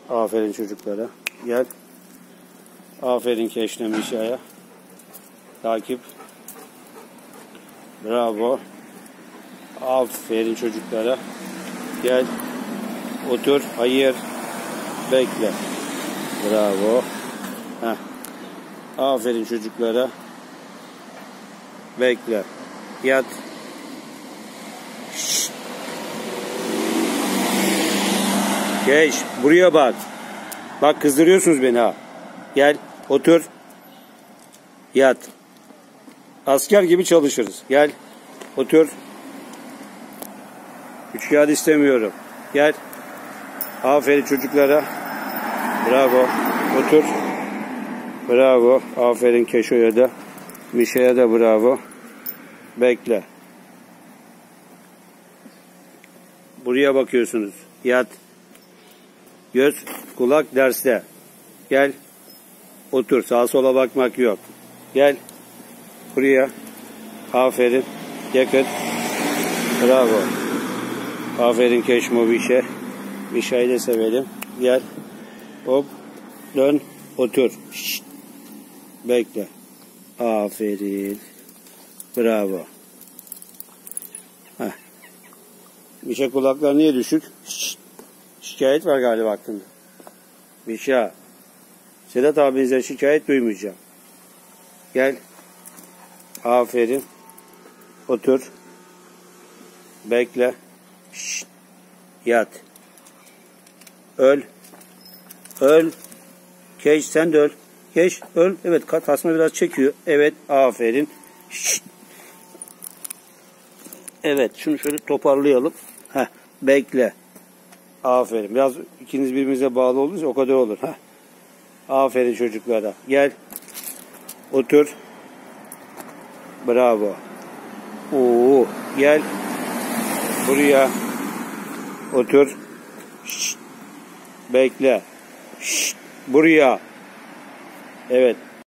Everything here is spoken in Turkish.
Aferin çocuklara. Gel. Aferin Keşne Mişa'ya. Takip. Bravo. Aferin çocuklara. Gel. Otur. Hayır. Bekle. Bravo. Heh. Aferin çocuklara. Bekle. Yat. Şşt. Geç. Buraya bak. Bak kızdırıyorsunuz beni ha. Gel. Otur. Yat. Asker gibi çalışırız. Gel. Otur. Üçkağıt istemiyorum. Gel. Aferin çocuklara. Bravo. Otur. Bravo. Aferin Keşo'ya da. Mişa'ya da bravo. Bekle. Buraya bakıyorsunuz. Yat. Göz, kulak derste. Gel. Otur. Sağa sola bakmak yok. Gel. Buraya. Aferin. Yakın. Bravo. Aferin Keşmo Mişe. Mişa'yı da sevelim. Gel. Hop. Dön. Otur. Şşt. Bekle. Aferin. Bravo. Heh. Mişa kulaklar niye düşük? Şşt. Şikayet var galiba hakkında. Mişa. Sedat abinize şikayet duymayacağım. Gel. Aferin. Otur. Bekle. Şşt. Yat. Öl. Öl. Keş sen de öl. Keş öl. Evet tasma biraz çekiyor. Evet aferin. Şşt. Evet şunu şöyle toparlayalım. Heh. Bekle. Aferin. Biraz ikiniz birbirinize bağlı olursa o kadar olur. Heh. Aferin çocuklara. Gel. Otur. Bravo. Oo. Gel. Buraya. Otur. Şşt. Bekle. Şşt. Buraya. Evet.